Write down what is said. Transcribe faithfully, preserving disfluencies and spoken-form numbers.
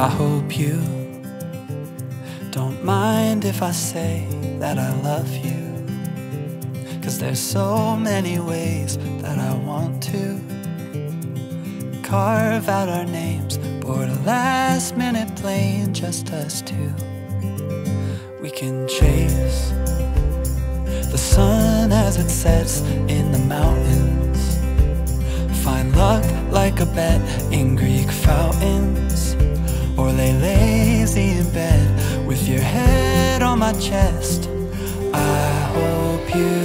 I hope you don't mind if I say that I love you, 'cause there's so many ways that I want to carve out our names, board a last minute plane, just us two. We can chase the sun as it sets in the mountains, find luck like a bet in Greek fountains, or lay lazy in bed with your head on my chest. I hope you